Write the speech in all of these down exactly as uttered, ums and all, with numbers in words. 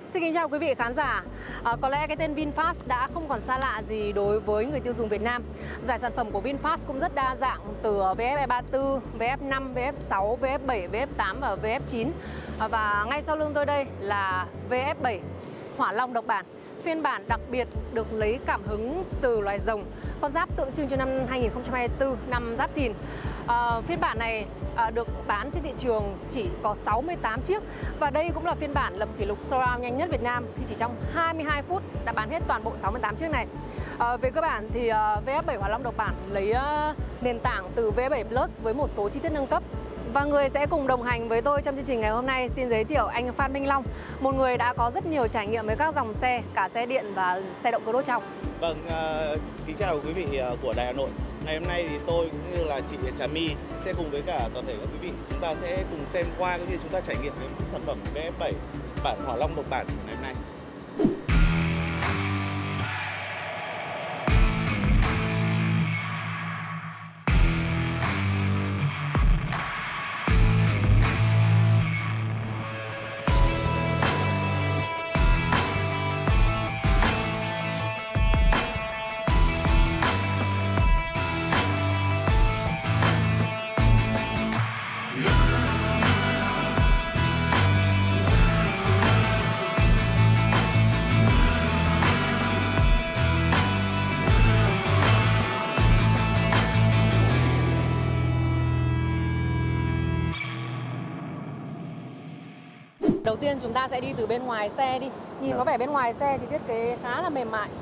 Xin kính chào quý vị khán giả. À, có lẽ cái tên VinFast đã không còn xa lạ gì đối với người tiêu dùng Việt Nam. Giải sản phẩm của VinFast cũng rất đa dạng, từ vê ép e ba tư, vê ép năm, vê ép sáu, vê ép bảy, vê ép tám và vê ép chín. À, và ngay sau lưng tôi đây là vê ép bảy Hỏa Long độc bản. Phiên bản đặc biệt được lấy cảm hứng từ loài rồng, con giáp tượng trưng cho năm hai nghìn không trăm hai mươi tư, năm Giáp Thìn. À, phiên bản này à, được bán trên thị trường chỉ có sáu mươi tám chiếc, và đây cũng là phiên bản lập kỷ lục sold out nhanh nhất Việt Nam khi chỉ trong hai mươi hai phút đã bán hết toàn bộ sáu mươi tám chiếc này. À, về cơ bản thì à, vê ép bảy Hỏa Long độc bản lấy à, nền tảng từ vê ép bảy Plus với một số chi tiết nâng cấp. Và người sẽ cùng đồng hành với tôi trong chương trình ngày hôm nay xin giới thiệu anh Phan Minh Long, một người đã có rất nhiều trải nghiệm với các dòng xe, cả xe điện và xe động cơ đốt trong. Vâng, uh, kính chào quý vị uh, của Đài Hà Nội. Ngày hôm nay thì tôi cũng như là chị Trà My sẽ cùng với cả toàn thể các quý vị, chúng ta sẽ cùng xem qua cũng như chúng ta trải nghiệm cái sản phẩm vê ép bảy bản Hỏa Long độc bản ngày hôm nay. Đầu tiên chúng ta sẽ đi từ bên ngoài xe đi. Nhìn có vẻ bên ngoài xe thì thiết kế khá là mềm mại.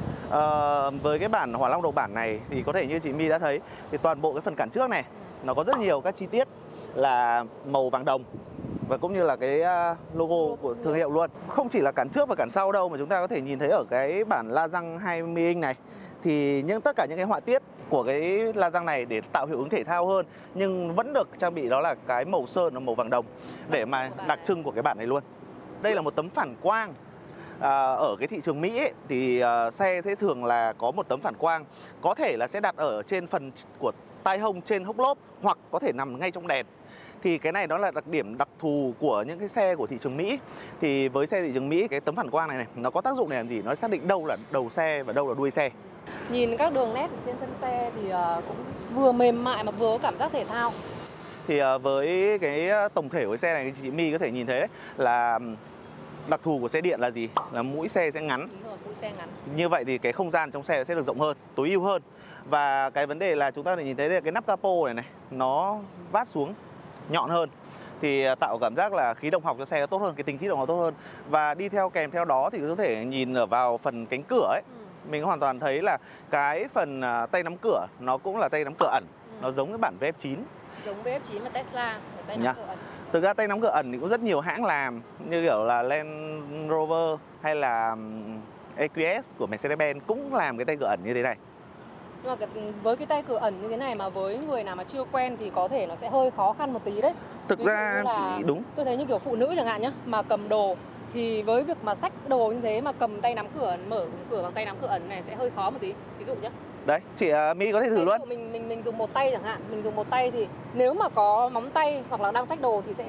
À, với cái bản Hỏa Long độc bản này thì có thể như chị My đã thấy thì toàn bộ cái phần cản trước này nó có rất nhiều các chi tiết là màu vàng đồng và cũng như là cái logo của thương hiệu luôn. Không chỉ là cản trước và cản sau đâu, mà chúng ta có thể nhìn thấy ở cái bản la răng hai mươi inch này thì những tất cả những cái họa tiết của cái la răng này để tạo hiệu ứng thể thao hơn, nhưng vẫn được trang bị đó là cái màu sơn là màu vàng đồng để mà đặc trưng của cái bản này luôn. Đây là một tấm phản quang. À, ở cái thị trường Mỹ ấy, thì uh, xe sẽ thường là có một tấm phản quang, có thể là sẽ đặt ở trên phần của tai hông trên hốc lốp hoặc có thể nằm ngay trong đèn. Thì cái này đó là đặc điểm đặc thù của những cái xe của thị trường Mỹ. Thì với xe thị trường Mỹ, cái tấm phản quang này này nó có tác dụng để làm gì? Nó xác định đâu là đầu xe và đâu là đuôi xe. Nhìn các đường nét trên thân xe thì uh, cũng vừa mềm mại mà vừa có cảm giác thể thao. Thì uh, với cái tổng thể của xe này, chị My có thể nhìn thấy đấy, là đặc thù của xe điện là gì? Là mũi xe sẽ ngắn. Đúng rồi, mũi xe ngắn. Như vậy thì cái không gian trong xe sẽ được rộng hơn, tối ưu hơn. Và cái vấn đề là chúng ta để nhìn thấy là cái nắp capo này này nó vát xuống nhọn hơn, thì tạo cảm giác là khí động học cho xe nó tốt hơn, cái tính khí động học tốt hơn. Và đi theo kèm theo đó thì có thể nhìn ở vào phần cánh cửa ấy, ừ. mình hoàn toàn thấy là cái phần tay nắm cửa nó cũng là tay nắm cửa ẩn, ừ. nó giống cái bản vê ép chín. Giống vê ép chín và Tesla, tay nắm cửa ẩn. Thực ra tay nắm cửa ẩn thì cũng rất nhiều hãng làm, như kiểu là Land Rover hay là e quy ét của Mercedes-Benz cũng làm cái tay cửa ẩn như thế này. Nhưng mà cái, với cái tay cửa ẩn như thế này mà với người nào mà chưa quen thì có thể nó sẽ hơi khó khăn một tí đấy. Thực Ví ra là, thì đúng. Tôi thấy như kiểu phụ nữ chẳng hạn nhá, mà cầm đồ thì với việc mà xách đồ như thế mà cầm tay nắm cửa, mở cửa bằng tay nắm cửa ẩn này sẽ hơi khó một tí. Ví dụ nhá. Đấy, chị uh, My có thể thử Ví luôn. dụ mình mình mình dùng một tay chẳng hạn, mình dùng một tay thì nếu mà có móng tay hoặc là đang xách đồ thì sẽ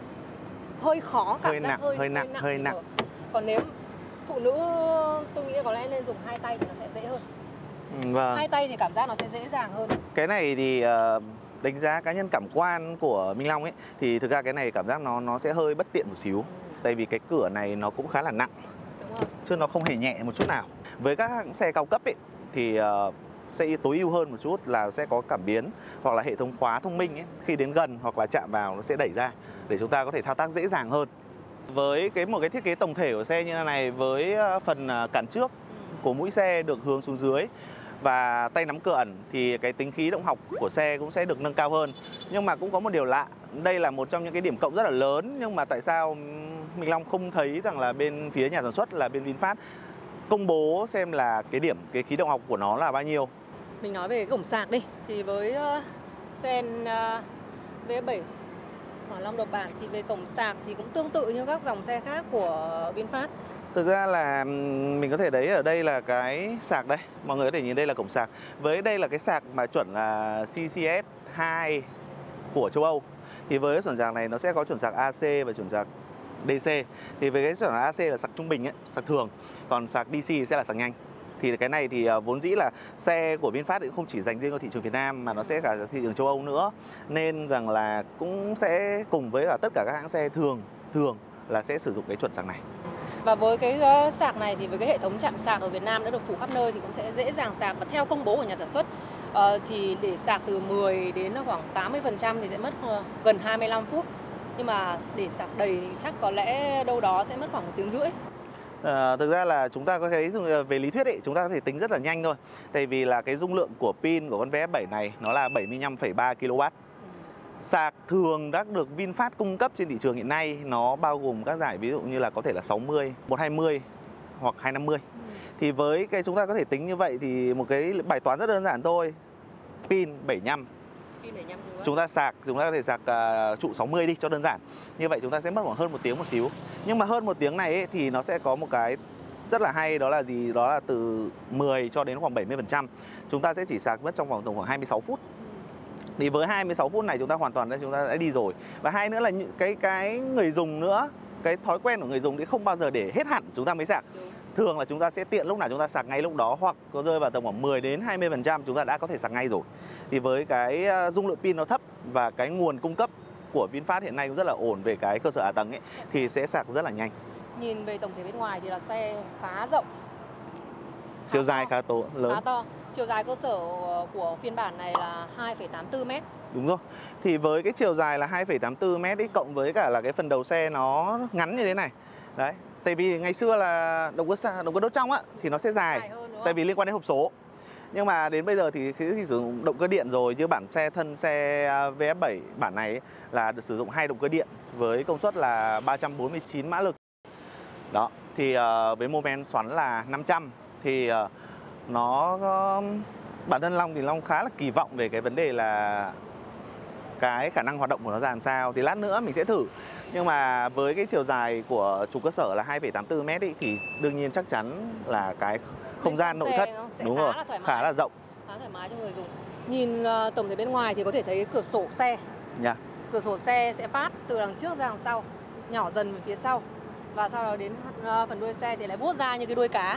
hơi khó, cảm hơi giác nặng, hơi, hơi nặng, hơi nặng. Mở. Còn nếu phụ nữ tôi nghĩ có lẽ nên dùng hai tay thì nó sẽ dễ hơn. Vâng. Hai tay thì cảm giác nó sẽ dễ dàng hơn. Cái này thì uh, đánh giá cá nhân cảm quan của Minh Long ấy, thì thực ra cái này cảm giác nó nó sẽ hơi bất tiện một xíu. Ừ. Tại vì cái cửa này nó cũng khá là nặng. Đúng rồi. Chứ nó không hề nhẹ một chút nào. Với các hãng xe cao cấp ấy thì uh, sẽ tối ưu hơn một chút là sẽ có cảm biến hoặc là hệ thống khóa thông minh ấy, khi đến gần hoặc là chạm vào nó sẽ đẩy ra để chúng ta có thể thao tác dễ dàng hơn. Với cái một cái thiết kế tổng thể của xe như thế này, với phần cản trước của mũi xe được hướng xuống dưới và tay nắm cửa ẩn thì cái tính khí động học của xe cũng sẽ được nâng cao hơn. Nhưng mà cũng có một điều lạ, đây là một trong những cái điểm cộng rất là lớn, nhưng mà tại sao Minh Long không thấy rằng là bên phía nhà sản xuất là bên VinFast công bố xem là cái điểm, cái khí động học của nó là bao nhiêu. Mình nói về cái cổng sạc đi, thì với uh, xe uh, vê ép bảy Hỏa Long độc bản thì về cổng sạc thì cũng tương tự như các dòng xe khác của VinFast. Thực ra là mình có thể thấy ở đây là cái sạc đây, mọi người có thể nhìn đây là cổng sạc. Với đây là cái sạc mà chuẩn là xê xê ét hai của châu Âu. Thì với chuẩn sạc này nó sẽ có chuẩn sạc a xê và chuẩn sạc đê xê. Thì với cái chuẩn a xê là sạc trung bình ấy, sạc thường, còn sạc đê xê sẽ là sạc nhanh. Thì cái này thì vốn dĩ là xe của VinFast thì không chỉ dành riêng cho thị trường Việt Nam mà nó sẽ cả thị trường châu Âu nữa. Nên rằng là cũng sẽ cùng với cả tất cả các hãng xe thường thường là sẽ sử dụng cái chuẩn sạc này. Và với cái sạc này thì với cái hệ thống trạm sạc ở Việt Nam đã được phủ khắp nơi thì cũng sẽ dễ dàng sạc. Và theo công bố của nhà sản xuất uh, thì để sạc từ mười đến khoảng tám mươi phần trăm thì sẽ mất gần hai mươi lăm phút. Nhưng mà để sạc đầy thì chắc có lẽ đâu đó sẽ mất khoảng một tiếng rưỡi. À, thực ra là chúng ta có thấy về lý thuyết ấy, chúng ta có thể tính rất là nhanh thôi. Tại vì là cái dung lượng của pin của con vê ép bảy này nó là bảy mươi lăm phẩy ba ki lô oát. Sạc thường đã được VinFast cung cấp trên thị trường hiện nay nó bao gồm các giải ví dụ như là có thể là sáu mươi, một trăm hai mươi hoặc hai trăm năm mươi. Ừ. Thì với cái chúng ta có thể tính như vậy thì một cái bài toán rất đơn giản thôi. Pin bảy mươi lăm. Pin bảy mươi lăm chúng ta sạc, chúng ta có thể sạc uh, trụ sáu mươi đi cho đơn giản. Như vậy chúng ta sẽ mất khoảng hơn một tiếng một xíu. Nhưng mà hơn một tiếng này ấy, thì nó sẽ có một cái rất là hay, đó là gì? Đó là từ mười cho đến khoảng bảy mươi phần trăm. Chúng ta sẽ chỉ sạc mất trong vòng khoảng hai mươi sáu phút. Thì với hai mươi sáu phút này chúng ta hoàn toàn đã chúng ta đã đi rồi. Và hai nữa là những cái cái người dùng nữa, cái thói quen của người dùng thì không bao giờ để hết hẳn chúng ta mới sạc. Thường là chúng ta sẽ tiện lúc nào chúng ta sạc ngay lúc đó, hoặc có rơi vào tầm khoảng mười đến hai mươi phần trăm chúng ta đã có thể sạc ngay rồi. Thì với cái dung lượng pin nó thấp và cái nguồn cung cấp của VinFast hiện nay cũng rất là ổn về cái cơ sở hạ tầng ấy thì sẽ sạc rất là nhanh. Nhìn về tổng thể bên ngoài thì là xe khá rộng, khá chiều dài khá to, lớn. Khá to. Chiều dài cơ sở của phiên bản này là hai phẩy tám tư mét. Đúng rồi. Thì với cái chiều dài là hai phẩy tám tư mét ấy, cộng với cả là cái phần đầu xe nó ngắn như thế này. Đấy. Tại vì ngày xưa là động cơ động cơ đốt trong á thì nó sẽ dài, dài hơn, tại vì liên quan đến hộp số. Nhưng mà đến bây giờ thì khi, khi sử dụng động cơ điện rồi, như bản xe thân xe vê ép bảy bản này ấy, là được sử dụng hai động cơ điện với công suất là ba trăm bốn mươi chín mã lực. Đó, thì uh, với mô men xoắn là năm trăm thì uh, nó uh, bản thân Long thì Long khá là kỳ vọng về cái vấn đề là cái khả năng hoạt động của nó ra làm sao. Thì lát nữa mình sẽ thử. Nhưng mà với cái chiều dài của trục cơ sở là hai phẩy tám tư mét ý, thì đương nhiên chắc chắn là cái không gian nội thất đúng rồi, là khá là rộng, khá thoải mái cho người dùng. Nhìn uh, tổng thể bên ngoài thì có thể thấy cửa sổ xe. Yeah. Cửa sổ xe sẽ phát từ đằng trước ra đằng sau, nhỏ dần về phía sau. Và sau đó đến uh, phần đuôi xe thì lại vuốt ra như cái đuôi cá.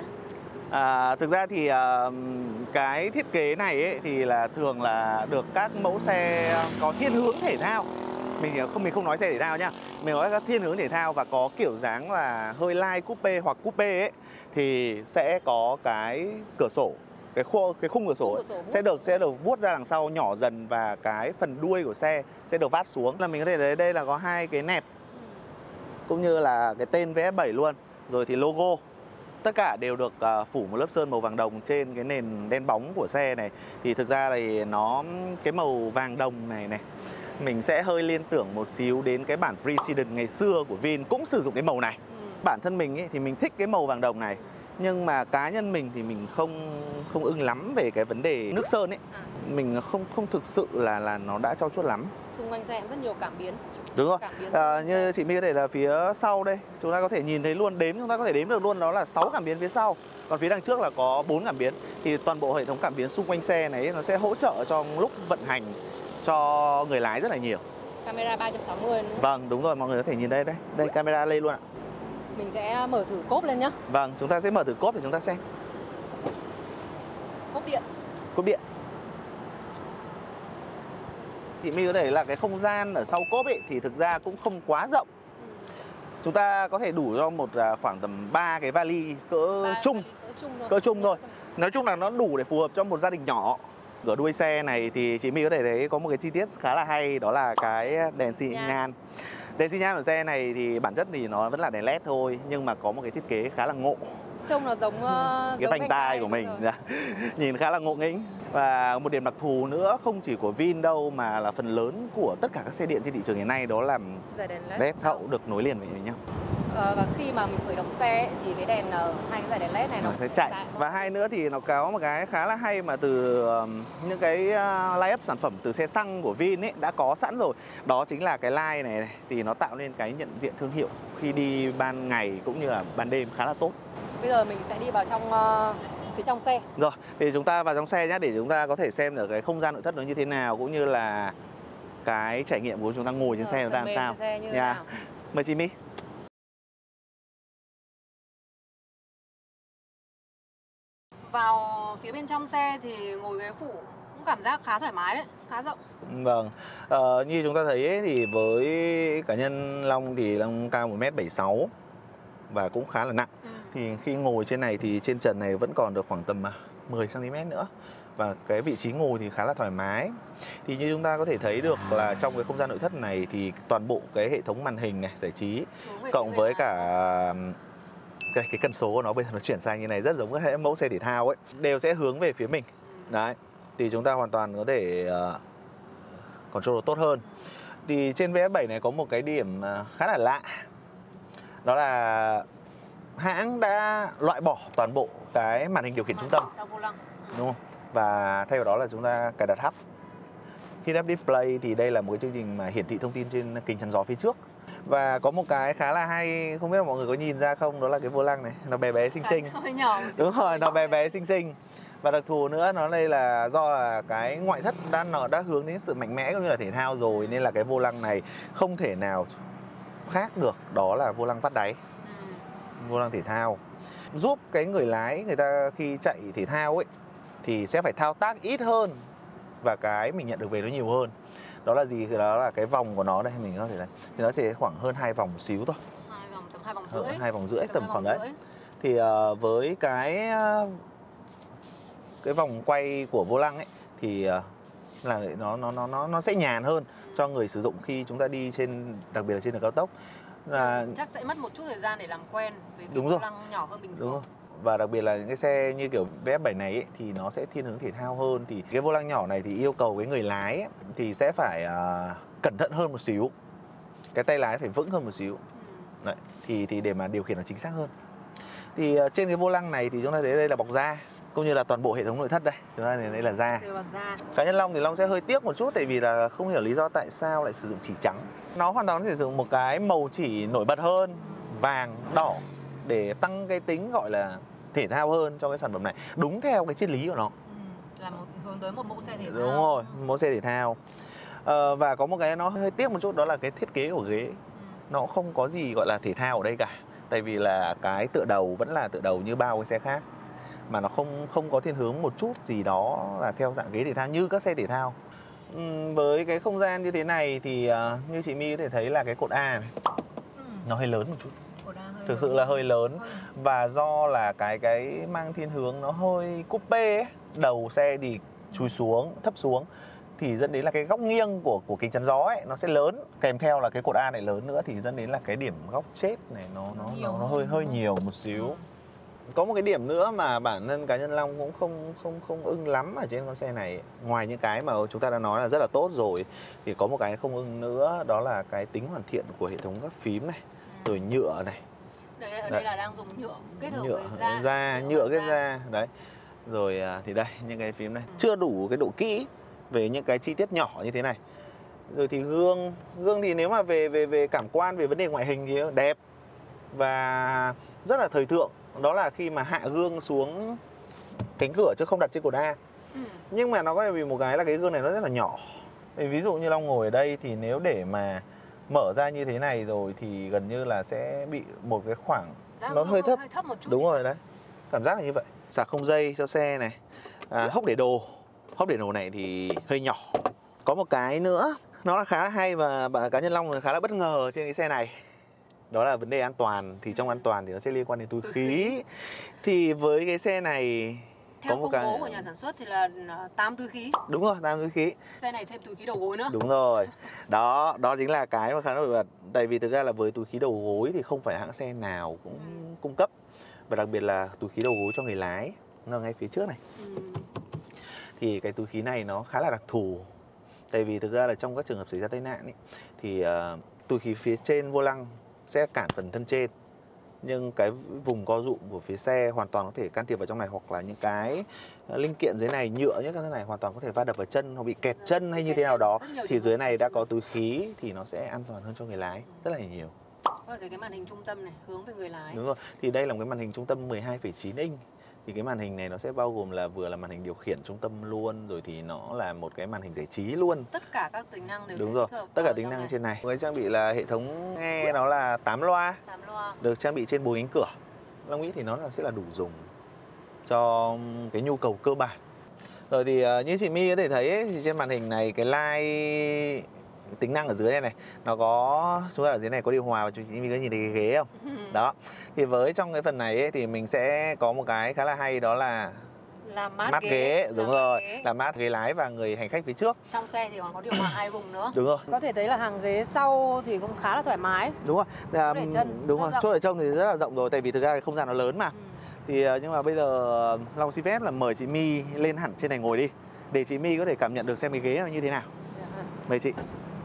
À, thực ra thì uh, cái thiết kế này ấy, thì là thường là được các mẫu xe có thiên hướng thể thao. Mình không mình không nói xe thể thao nhá, mình nói các thiên hướng thể thao và có kiểu dáng là hơi light coupe hoặc coupe ấy thì sẽ có cái cửa sổ, cái khung cái khung cửa sổ, ấy, cửa sổ sẽ được sẽ được vuốt ra đằng sau nhỏ dần và cái phần đuôi của xe sẽ được vát xuống. Là mình có thể thấy đây là có hai cái nẹp cũng như là cái tên vê ép bảy luôn, rồi thì logo. Tất cả đều được uh, phủ một lớp sơn màu vàng đồng trên cái nền đen bóng của xe này. Thì thực ra thì nó cái màu vàng đồng này này mình sẽ hơi liên tưởng một xíu đến cái bản President ngày xưa của Vin cũng sử dụng cái màu này. Ừ. Bản thân mình ấy, thì mình thích cái màu vàng đồng này. Nhưng mà cá nhân mình thì mình không không ưng lắm về cái vấn đề nước sơn ấy. À. Mình không không thực sự là là nó đã trau chuốt lắm. Xung quanh xe cũng rất nhiều cảm biến. Đúng rồi. À, như chị My có thể là phía sau đây, chúng ta có thể nhìn thấy luôn, đếm chúng ta có thể đếm được luôn, đó là sáu cảm biến phía sau. Còn phía đằng trước là có bốn cảm biến. Thì toàn bộ hệ thống cảm biến xung quanh xe này nó sẽ hỗ trợ trong lúc vận hành cho người lái rất là nhiều. Camera ba trăm sáu mươi nữa. Vâng, đúng rồi, mọi người có thể nhìn đây đây. Đây camera lên luôn ạ. Mình sẽ mở thử cốp lên nhá. Vâng, chúng ta sẽ mở thử cốp để chúng ta xem. Cốp điện. Cốp điện. Chị My có thể là cái không gian ở sau cốp ấy thì thực ra cũng không quá rộng. Ừ. Chúng ta có thể đủ cho một khoảng tầm ba cái vali cỡ chung, cỡ chung thôi. Cỡ chung thôi. Nói chung là nó đủ để phù hợp cho một gia đình nhỏ. Ở đuôi xe này thì chị My có thể thấy có một cái chi tiết khá là hay, đó là cái đèn xi nhan. Đèn xi nhan của xe này thì bản chất thì nó vẫn là đèn led thôi, nhưng mà có một cái thiết kế khá là ngộ. Trông nó giống uh, cái vành tai của mình, nhìn khá là ngộ nghĩnh. Và một điểm đặc thù nữa không chỉ của Vin đâu mà là phần lớn của tất cả các xe điện trên thị trường hiện nay, đó là led hậu được nối liền với nhau. Ờ, và khi mà mình khởi động xe thì cái đèn hai cái dải đèn led này nó, nó sẽ chạy. chạy. Và hai nữa thì nó có một cái khá là hay mà từ um, những cái uh, line up sản phẩm từ xe xăng của Vin ấy đã có sẵn rồi. Đó chính là cái line này, này thì nó tạo nên cái nhận diện thương hiệu khi đi ban ngày cũng như là ban đêm khá là tốt. Bây giờ mình sẽ đi vào trong uh, phía trong xe. Rồi, thì chúng ta vào trong xe nhé, để chúng ta có thể xem được cái không gian nội thất nó như thế nào, cũng như là cái trải nghiệm của chúng ta ngồi trên rồi, xe chúng ta làm sao. Xe như yeah. Mời chị My. vào phía bên trong xe thì ngồi ghế phụ cũng cảm giác khá thoải mái đấy, khá rộng. Vâng, ờ, như chúng ta thấy ấy, thì với cá nhân Long thì Long cao một mét bảy mươi sáu và cũng khá là nặng. Ừ. Thì khi ngồi trên này thì trên trần này vẫn còn được khoảng tầm mười xăng ti mét nữa. Và cái vị trí ngồi thì khá là thoải mái. Thì như chúng ta có thể thấy được là trong cái không gian nội thất này thì toàn bộ cái hệ thống màn hình này, giải trí cộng với cả cái, cái cân số của nó bây giờ nó chuyển sang như này, rất giống các mẫu xe thể thao ấy, đều sẽ hướng về phía mình. Đấy, thì chúng ta hoàn toàn có thể uh, control tốt hơn. Thì trên vê ép bảy này có một cái điểm khá là lạ. Đó là hãng đã loại bỏ toàn bộ cái màn hình điều khiển trung tâm. Đúng không? Và thay vào đó là chúng ta cài đặt hub. Head Up Display thì đây là một cái chương trình mà hiển thị thông tin trên kính chắn gió phía trước. Và có một cái khá là hay, không biết là mọi người có nhìn ra không, đó là cái vô lăng này, nó bé bé xinh xinh. Đúng rồi, nó bé bé xinh xinh. Và đặc thù nữa nó đây là do là cái ngoại thất đã nó đã hướng đến sự mạnh mẽ cũng như là thể thao rồi, nên là cái vô lăng này không thể nào khác được, đó là vô lăng vắt đáy. Ừ. Vô lăng thể thao giúp cái người lái người ta khi chạy thể thao ấy thì sẽ phải thao tác ít hơn và cái mình nhận được về nó nhiều hơn. Đó là gì? Đó là cái vòng của nó đây, mình có thể này, thì nó sẽ khoảng hơn hai vòng một xíu thôi. Hai vòng, tầm hai vòng rưỡi. Hai vòng rưỡi, tầm tầm khoảng đấy. Rưỡi. Thì uh, với cái uh, cái vòng quay của vô lăng ấy thì uh, là nó nó nó nó nó sẽ nhàn hơn ừ. cho người sử dụng khi chúng ta đi trên, đặc biệt là trên đường cao tốc. Là chắc sẽ mất một chút thời gian để làm quen với cái đúng vô rồi. lăng nhỏ hơn bình thường. Đúng rồi. Và đặc biệt là những cái xe như kiểu vê ép bảy này ấy, thì nó sẽ thiên hướng thể thao hơn. Thì cái vô lăng nhỏ này thì yêu cầu cái người lái ấy, thì sẽ phải uh, cẩn thận hơn một xíu. Cái tay lái phải vững hơn một xíu. Ừ. Đấy, thì thì để mà điều khiển nó chính xác hơn. Thì uh, trên cái vô lăng này thì chúng ta thấy đây là bọc da, cũng như là toàn bộ hệ thống nội thất đây. Chúng ta thấy đây là da. Cá nhân Long thì Long sẽ hơi tiếc một chút, tại vì là không hiểu lý do tại sao lại sử dụng chỉ trắng. Nó hoàn toàn có thể sử dụng một cái màu chỉ nổi bật hơn, vàng, đỏ, để tăng cái tính gọi là thể thao hơn cho cái sản phẩm này, đúng theo cái triết lý của nó. Ừ, là một hướng tới một mẫu xe thể thao. Đúng rồi, mẫu xe thể thao. À, và có một cái nó hơi tiếc một chút, đó là cái thiết kế của ghế. Ừ. Nó không có gì gọi là thể thao ở đây cả. Tại vì là cái tựa đầu vẫn là tựa đầu như bao cái xe khác, mà nó không không có thiên hướng một chút gì đó là theo dạng ghế thể thao như các xe thể thao. Ừ, với cái không gian như thế này thì uh, như chị My có thể thấy là cái cột A này, ừ. nó hơi lớn một chút. Thực sự là hơi lớn. Và do là cái cái mang thiên hướng nó hơi coupe ấy, đầu xe thì chui xuống, thấp xuống, thì dẫn đến là cái góc nghiêng của của kính chắn gió ấy nó sẽ lớn, kèm theo là cái cột A này lớn nữa thì dẫn đến là cái điểm góc chết này nó nó nó, nó hơi hơi nhiều một xíu. Có một cái điểm nữa mà bản thân cá nhân Long cũng không không không ưng lắm ở trên con xe này, ngoài những cái mà chúng ta đã nói là rất là tốt rồi, thì có một cái không ưng nữa, đó là cái tính hoàn thiện của hệ thống các phím này, rồi nhựa này. Đây, ở đây đấy. Là đang dùng nhựa kết hợp nhựa, với da, da nhựa kết da đấy. Rồi thì đây những cái phím này ừ. chưa đủ cái độ kỹ về những cái chi tiết nhỏ như thế này. Rồi thì gương gương thì nếu mà về về về cảm quan, về vấn đề ngoại hình thì đẹp và rất là thời thượng. Đó là khi mà hạ gương xuống cánh cửa chứ không đặt trên cột A. Ừ. Nhưng mà nó có vì một cái là cái gương này nó rất là nhỏ. Ví dụ như Long ngồi ở đây thì nếu để mà mở ra như thế này rồi thì gần như là sẽ bị một cái khoảng Giá nó hơi thấp. hơi thấp một chút. Đúng rồi đấy. Cảm giác là như vậy. Sạc không dây cho xe này. À, hốc để đồ. Hốc để đồ này thì hơi nhỏ. Có một cái nữa nó là khá là hay và cá nhân Long khá là bất ngờ trên cái xe này. Đó là vấn đề an toàn. Thì trong an toàn thì nó sẽ liên quan đến túi, túi khí. khí Thì với cái xe này theo có một công cái bố của nhà sản xuất thì là tám túi khí. Đúng rồi, tám túi khí. Xe này thêm túi khí đầu gối nữa. Đúng rồi. Đó, đó chính là cái mà khá nổi bật. Tại vì thực ra là với túi khí đầu gối thì không phải hãng xe nào cũng ừ. cung cấp. Và đặc biệt là túi khí đầu gối cho người lái, nó ngay phía trước này. Ừ. Thì cái túi khí này nó khá là đặc thù. Tại vì thực ra là trong các trường hợp xảy ra tai nạn ấy, thì uh, túi khí phía trên vô lăng sẽ cản phần thân trên, nhưng cái vùng co rụm của phía xe hoàn toàn có thể can thiệp vào trong này, hoặc là những cái linh kiện dưới này, nhựa như cái này hoàn toàn có thể va đập vào chân hoặc bị kẹt chân hay như thế nào đó, thì dưới này đã có túi khí thì nó sẽ an toàn hơn cho người lái rất là nhiều. Có thể cái màn hình trung tâm này hướng về người lái. Đúng rồi, thì đây là một cái màn hình trung tâm mười hai phẩy chín inch. Thì cái màn hình này nó sẽ bao gồm là vừa là màn hình điều khiển trung tâm luôn, rồi thì nó là một cái màn hình giải trí luôn. Tất cả các tính năng đều Đúng sẽ rồi, tích hợp tất cả tính năng này. trên này. Cái trang bị là hệ thống nghe nó là tám loa, tám loa. được trang bị trên bốn cánh cửa. Long nghĩ thì nó là sẽ là đủ dùng. cho cái nhu cầu cơ bản. Rồi thì uh, như chị My có thể thấy ấy, thì trên màn hình này cái line tính năng ở dưới này này nó có, chúng ta ở dưới này có điều hòa và chị My có nhìn thấy cái ghế không? Đó. Thì với trong cái phần này ấy, thì mình sẽ có một cái khá là hay, đó là làm mát, mát ghế, ghế, đúng làm rồi, ghế. làm mát ghế lái và người hành khách phía trước. Trong xe thì còn có điều hòa hai vùng nữa. Đúng rồi. Có thể thấy là hàng ghế sau thì cũng khá là thoải mái. Đúng rồi. À, để chân đúng rồi, rộng. chỗ để trông thì rất là rộng rồi, tại vì thực ra cái không gian nó lớn mà. Ừ. Thì nhưng mà bây giờ Long xin phép là mời chị My lên hẳn trên này ngồi đi, để chị My có thể cảm nhận được xem cái ghế nó như thế nào. Dạ. Mời chị.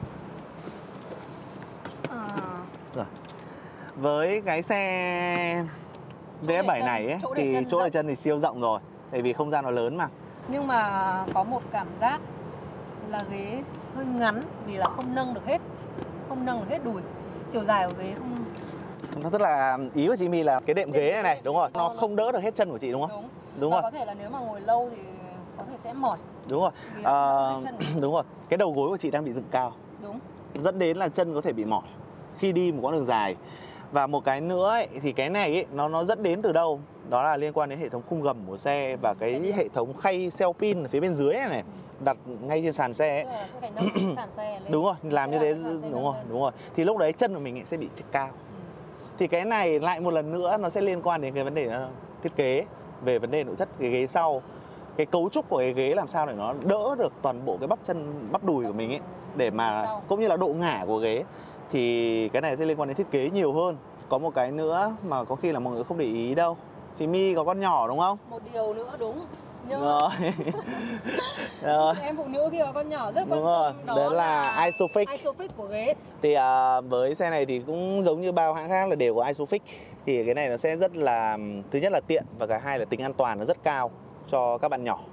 À. Rồi. Với cái xe vê ép bảy này ấy, chỗ để thì chân chỗ để rộng. chân thì siêu rộng rồi, tại vì không gian nó lớn mà. Nhưng mà có một cảm giác là ghế hơi ngắn vì là không nâng được hết, không nâng được hết đùi. Chiều dài của ghế không. Nó tức là ý của chị My là cái đệm Đệm ghế này này, ghế đúng rồi, to nó lắm. không đỡ được hết chân của chị đúng không? Đúng. Đúng Và rồi. có thể là nếu mà ngồi lâu thì có thể sẽ mỏi. Đúng rồi. Vì À, nó hết chân của chị. đúng rồi. Cái đầu gối của chị đang bị dựng cao, Đúng. dẫn đến là chân có thể bị mỏi khi đi một quãng đường dài. Và một cái nữa ấy, thì cái này ấy, nó nó dẫn đến từ đâu? Đó là liên quan đến hệ thống khung gầm của xe và cái hệ thống khay xeo pin ở phía bên dưới này, này đặt ngay trên sàn xe ấy. Tức là sẽ phải nâng cái sàn xe lên. Đúng rồi, làm Sẽ như thế cái sàn xe đúng nâng rồi, lên. đúng rồi. Thì lúc đấy chân của mình sẽ bị cao. Ừ. Thì cái này lại một lần nữa nó sẽ liên quan đến cái vấn đề thiết kế về vấn đề nội thất cái ghế sau. Cái cấu trúc của cái ghế làm sao để nó đỡ được toàn bộ cái bắp chân, bắp đùi của mình ấy, để mà cũng như là độ ngả của ghế. Thì cái này sẽ liên quan đến thiết kế nhiều hơn. Có một cái nữa mà có khi là mọi người không để ý đâu. Chị My có con nhỏ đúng không? Một điều nữa đúng. Nhưng Rồi. Rồi. em phụ nữ khi có con nhỏ rất quan Đúng rồi, tâm đó, đó là, là Isofix. Isofix của ghế. Thì à, với xe này thì cũng giống như bao hãng khác là đều có Isofix. Thì cái này nó sẽ rất là, thứ nhất là tiện, và cái hai là tính an toàn nó rất cao cho các bạn nhỏ.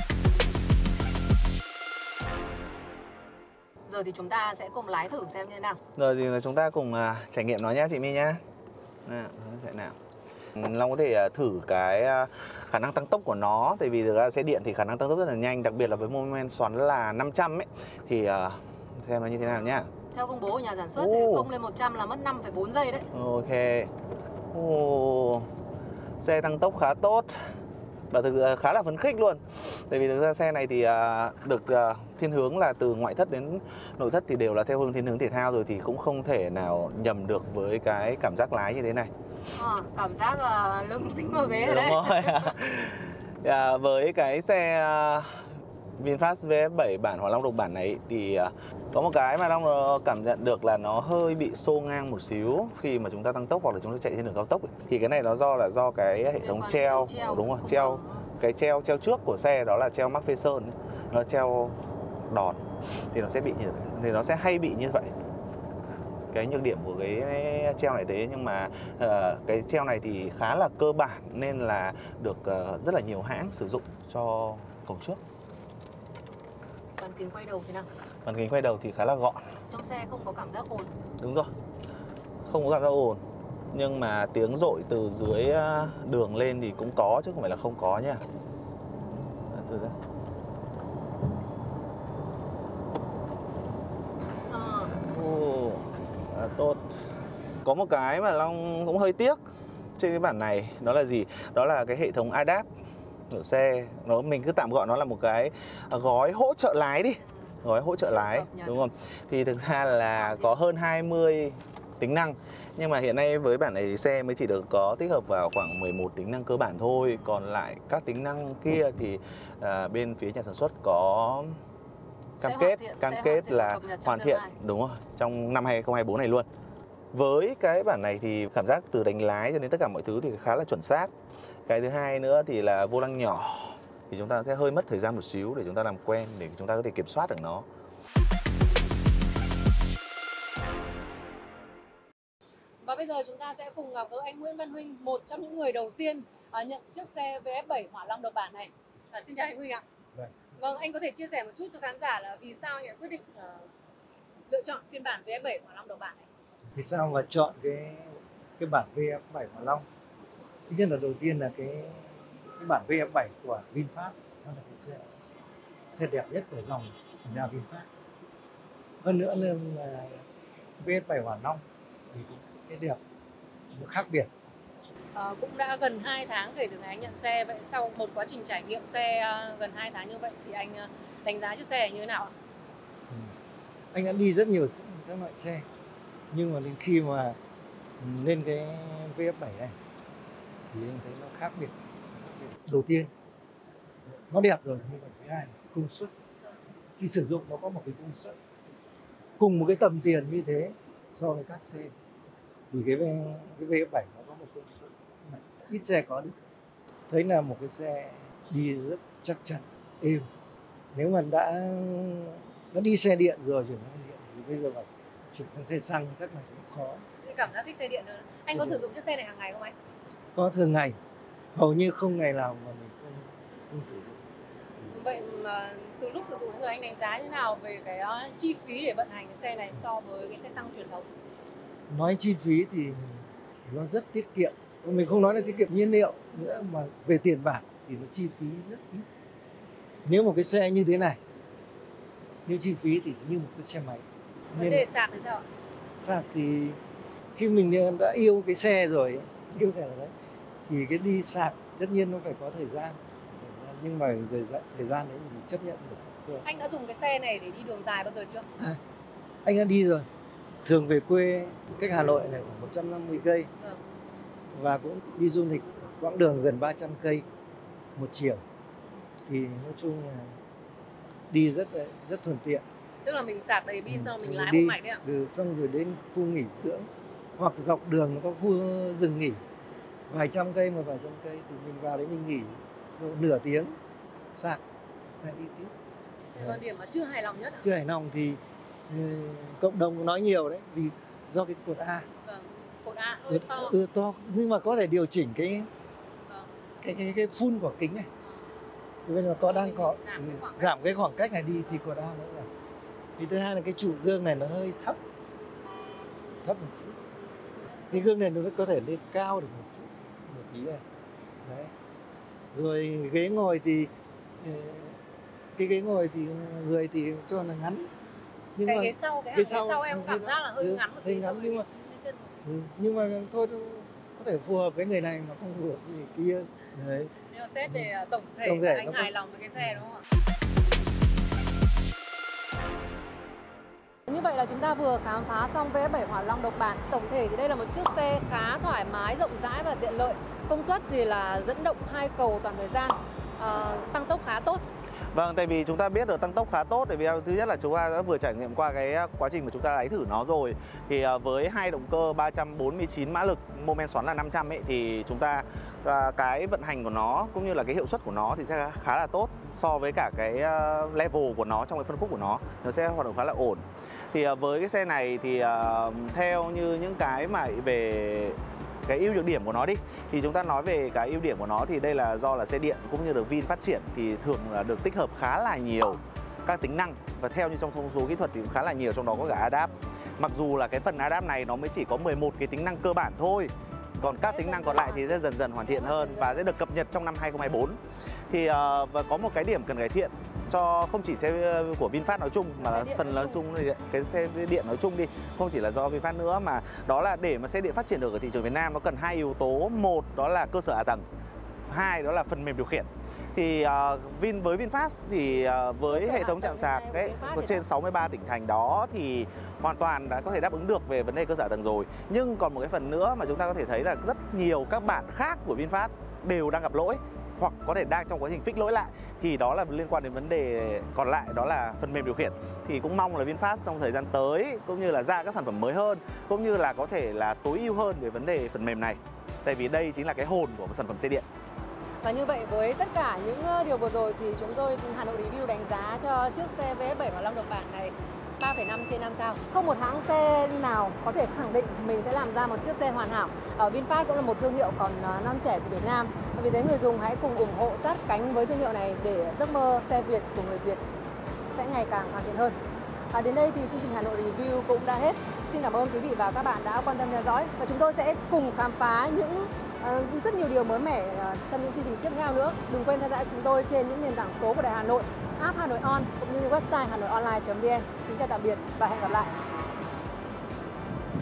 Giờ thì chúng ta sẽ cùng lái thử xem như thế nào. Rồi thì chúng ta cùng à, trải nghiệm nó nhé chị My nhá. Nào, thế nào. Long có thể à, thử cái à, khả năng tăng tốc của nó. Tại vì thực ra xe điện thì khả năng tăng tốc rất là nhanh, đặc biệt là với mô men xoắn là năm trăm ấy. Thì à, xem nó như thế nào nhá. Theo công bố của nhà sản xuất Ô. thì không lên một trăm là mất năm phẩy bốn giây đấy. Ok. Ồ, xe tăng tốc khá tốt và thực ra khá là phấn khích luôn. Tại vì thực ra xe này thì à, được à, thiên hướng là từ ngoại thất đến nội thất thì đều là theo hướng thiên hướng thể thao rồi, thì cũng không thể nào nhầm được với cái cảm giác lái như thế này. À, cảm giác là lưng dính vào ghế rồi Đúng đấy. rồi. À, với cái xe uh, VinFast vê ép bảy bản Hỏa Long độc bản này thì uh, có một cái mà Long cảm nhận được là nó hơi bị xô ngang một xíu khi mà chúng ta tăng tốc hoặc là chúng ta chạy trên đường cao tốc ấy. Thì cái này nó do là do cái hệ thống treo, treo. đúng rồi, treo cái treo treo trước của xe, đó là treo McPherson, nó treo đòn thì nó sẽ bị như thì nó sẽ hay bị như vậy. Cái nhược điểm của cái treo này thế, nhưng mà uh, cái treo này thì khá là cơ bản nên là được uh, rất là nhiều hãng sử dụng cho cổng trước. Bàn kính quay đầu thế nào? Bàn kính quay đầu thì khá là gọn. Trong xe không có cảm giác ồn. Đúng rồi, không có cảm giác ồn. Nhưng mà tiếng dội từ dưới đường lên thì cũng có chứ không phải là không có nha. Từ đây. À. Ồ, à, tốt. Có một cái mà Long cũng hơi tiếc trên cái bản này, đó là gì? Đó là cái hệ thống a đê a pê của xe. Nó mình cứ tạm gọi nó là một cái gói hỗ trợ lái đi. Gói hỗ trợ lái, đúng không? Thì thực ra là có hơn hai mươi tính năng. Nhưng mà hiện nay với bản này thì xe mới chỉ được có tích hợp vào khoảng mười một tính năng cơ bản thôi. Còn lại các tính năng kia thì à, bên phía nhà sản xuất có cam Sẽ kết, thiện, cam sẽ kết hoàn là hoàn thiện, đúng rồi, trong năm hai không hai bốn này luôn. Với cái bản này thì cảm giác từ đánh lái cho đến tất cả mọi thứ thì khá là chuẩn xác. Cái thứ hai nữa thì là vô lăng nhỏ, thì chúng ta sẽ hơi mất thời gian một xíu để chúng ta làm quen, để chúng ta có thể kiểm soát được nó. Và bây giờ chúng ta sẽ cùng gặp gỡ anh Nguyễn Văn Huynh, một trong những người đầu tiên uh, nhận chiếc xe vê ép bảy Hỏa Long độc bản này. À, xin chào anh Huynh ạ. Vâng. Vâng, anh có thể chia sẻ một chút cho khán giả là vì sao anh lại quyết định uh, lựa chọn phiên bản vê ép bảy Hỏa Long độc bản này? Vì sao mà chọn cái cái bản vê ép bảy Hỏa Long? Thứ nhất là đầu tiên là cái cái bản vê ép bảy của VinFast, nó là cái xe xe đẹp nhất của dòng của nhà VinFast. Hơn nữa là vê ép bảy Hỏa Long thì cái đẹp nó khác biệt. Ờ, cũng đã gần hai tháng kể từ ngày anh nhận xe. Vậy sau một quá trình trải nghiệm xe uh, gần hai tháng như vậy thì anh uh, đánh giá chiếc xe này như thế nào ạ? Ừ. Anh đã đi rất nhiều các loại xe, nhưng mà đến khi mà lên cái vê ép bảy này thì anh thấy nó khác biệt. Đầu tiên nó đẹp rồi, nhưng mà thứ hai là công suất. Khi sử dụng nó có một cái công suất cùng một cái tầm tiền như thế so với các xe thì cái cái vê ép bảy nó có một công suất ít xe có được. Thấy là một cái xe đi rất chắc chắn, êm. Nếu mà đã nó đi xe điện rồi chuyển sang điện thì bây giờ phải chuyển sang xe xăng chắc là cũng khó. Cái cảm giác thích xe điện hơn. Anh xe có điện. sử dụng chiếc xe này hàng ngày không anh? Có, thường ngày, hầu như không ngày nào mà mình không, không sử dụng. Vậy mà từ lúc sử dụng đến giờ anh đánh giá như nào về cái uh, chi phí để vận hành cái xe này so với cái xe xăng truyền thống? Nói chi phí thì nó rất tiết kiệm. Mình không nói là tiết kiệm nhiên liệu nữa, mà về tiền bạc thì nó chi phí rất ít. Nếu một cái xe như thế này, nếu chi phí thì như một cái xe máy. Vấn đề sạc thì sao ạ? Sạc thì khi mình đã yêu cái xe rồi, yêu xe rồi đấy, thì cái đi sạc tất nhiên nó phải có thời gian. Nhưng mà thời gian, thời gian đấy mình chấp nhận được. Anh đã dùng cái xe này để đi đường dài bao giờ chưa? À, anh đã đi rồi. Thường về quê cách Hà Nội này khoảng một trăm năm mươi cây. Ừ. Và cũng đi du lịch quãng đường gần ba trăm cây một chiều. Thì nói chung là đi rất rất thuận tiện. Tức là mình sạc đầy pin ừ, xong mình lái đi, một mạch đấy ạ? Ừ, xong rồi đến khu nghỉ dưỡng hoặc dọc đường nó có khu dừng nghỉ vài trăm cây một vài trăm cây thì mình vào đấy mình nghỉ độ nửa tiếng sạc lại đi tiếp. Còn điểm mà chưa hài lòng nhất ạ? Chưa hài lòng thì uh, cộng đồng nói nhiều đấy, vì do cái cột A. Vâng, cột A hơi to. Ừ, to, nhưng mà có thể điều chỉnh cái vâng. cái cái cái phun của kính này. Thì bây giờ có đang có giảm cái, khoảng giảm cái khoảng cách này đi thì cột A nữa rồi. Thì thứ hai là cái trụ gương này nó hơi thấp, thấp một chút. Cái gương này nó có thể lên cao được một chút, một tí này. Đấy. Rồi ghế ngồi thì cái ghế ngồi thì người thì cho là ngắn. Nhưng cái mà ghế sau cái, ghế sau, ghế sau em cảm giác là hơi ừ, ngắn một tí ngắn, nhưng mà chân. Ừ, nhưng mà thôi có thể phù hợp với người này mà không phù hợp với người kia. Đấy. Nhưng mà xét để tổng thể, tổng thể anh hài có... lòng với cái xe đúng không ạ? Như vậy là chúng ta vừa khám phá xong vê ép bảy Hỏa Long độc bản. Tổng thể thì đây là một chiếc xe khá thoải mái, rộng rãi và tiện lợi. Công suất thì là dẫn động hai cầu toàn thời gian, à, tăng tốc khá tốt. Vâng, tại vì chúng ta biết được tăng tốc khá tốt, tại vì thứ nhất là chúng ta đã vừa trải nghiệm qua cái quá trình mà chúng ta lái thử nó rồi. Thì với hai động cơ ba trăm bốn mươi chín mã lực, mô men xoắn là năm trăm ấy, thì chúng ta cái vận hành của nó cũng như là cái hiệu suất của nó thì sẽ khá là tốt so với cả cái level của nó trong cái phân khúc của nó, nó sẽ hoạt động khá là ổn. Thì với cái xe này thì theo như những cái mà về cái ưu nhược điểm của nó đi, thì chúng ta nói về cái ưu điểm của nó thì đây là do là xe điện cũng như được Vin phát triển thì thường là được tích hợp khá là nhiều các tính năng, và theo như trong thông số kỹ thuật thì cũng khá là nhiều, trong đó có cả a đê a pê. Mặc dù là cái phần a đê a pê này nó mới chỉ có mười một cái tính năng cơ bản thôi, còn các tính năng còn lại thì sẽ dần dần hoàn thiện hơn và sẽ được cập nhật trong năm hai không hai bốn. Thì uh, và có một cái điểm cần cải thiện cho không chỉ xe của VinFast nói chung mà là phần lớn chung cái xe điện nói chung đi, không chỉ là do VinFast nữa, mà đó là để mà xe điện phát triển được ở thị trường Việt Nam nó cần hai yếu tố. Một đó là cơ sở hạ tầng, hai đó là phần mềm điều khiển. Thì uh, Vin với VinFast thì uh, với hệ thống trạm sạc ấy có trên sáu mươi ba tỉnh thành đó thì hoàn toàn đã có thể đáp ứng được về vấn đề cơ sở hạ tầng rồi. Nhưng còn một cái phần nữa mà chúng ta có thể thấy là rất nhiều các bản khác của VinFast đều đang gặp lỗi hoặc có thể đang trong quá trình fix lỗi lại, thì đó là liên quan đến vấn đề còn lại, đó là phần mềm điều khiển. Thì cũng mong là VinFast trong thời gian tới cũng như là ra các sản phẩm mới hơn, cũng như là có thể là tối ưu hơn về vấn đề phần mềm này, tại vì đây chính là cái hồn của một sản phẩm xe điện. Và như vậy với tất cả những điều vừa rồi thì chúng tôi Hà Nội Review đánh giá cho chiếc xe vê ép bảy Hỏa Long độc bản này ba phẩy năm trên năm sao. Không một hãng xe nào có thể khẳng định mình sẽ làm ra một chiếc xe hoàn hảo. Ở VinFast cũng là một thương hiệu còn non trẻ của Việt Nam. Vì thế người dùng hãy cùng ủng hộ sát cánh với thương hiệu này để giấc mơ xe Việt của người Việt sẽ ngày càng hoàn thiện hơn. À, đến đây thì chương trình Hà Nội Review cũng đã hết. Xin cảm ơn quý vị và các bạn đã quan tâm theo dõi, và chúng tôi sẽ cùng khám phá những uh, rất nhiều điều mới mẻ uh, trong những chương trình tiếp theo nữa. Đừng quên theo dõi chúng tôi trên những nền tảng số của Đài Hà Nội, app Hà Nội On cũng như website hanoionline chấm vn. Xin chào tạm biệt và hẹn gặp lại.